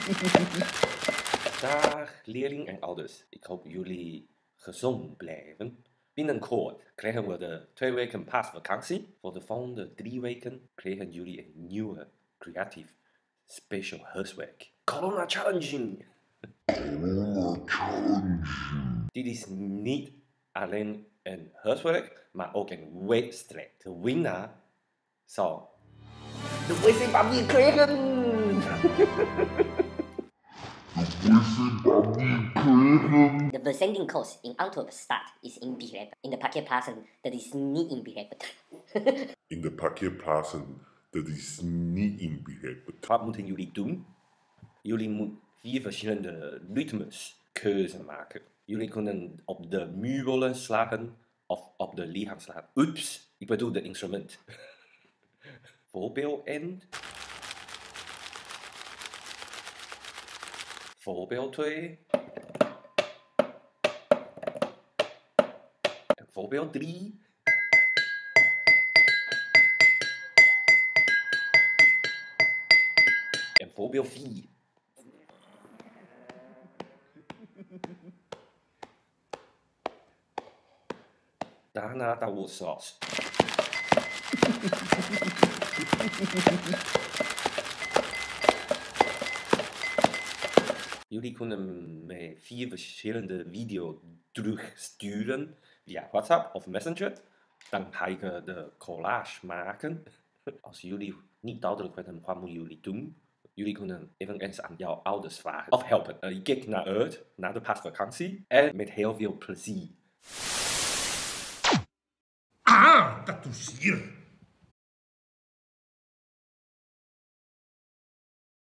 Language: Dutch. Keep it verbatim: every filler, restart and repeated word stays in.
Dag leerling en ouders, ik hoop jullie gezond blijven. Binnenkort krijgen we de twee weken paasvakantie. Voor de volgende drie weken krijgen jullie een nieuwe creatief special huiswerk. Corona challenging! Dit is niet alleen een huiswerk, maar ook een wedstrijd. De winnaar zal de wc-papier krijgen! De verzendingskost in Antwerpen staat is inbegrepen. In de parkeerplaatsen, dat is niet inbegrepen. In de parkeerplaatsen, dat is niet inbegrepen. Wat moeten jullie doen? Jullie moeten vier verschillende ritmes keuze maken. Jullie kunnen op de muurwollen slagen of op de lichaam slagen. Oeps, ik bedoel de instrument. Voorbeeld één. Voorbeeld twee. En voorbeeld drie. En voorbeeld vier. Daarna tafelsaus. Jullie kunnen mij vier verschillende video's terugsturen via WhatsApp of Messenger. Dan ga ik de collage maken. Als jullie niet duidelijk weten wat moeten jullie doen, jullie kunnen eveneens aan jouw ouders vragen of helpen. Uh, ik kijk naar uit, naar de paasvakantie en met heel veel plezier. Ah, dat doe zeer.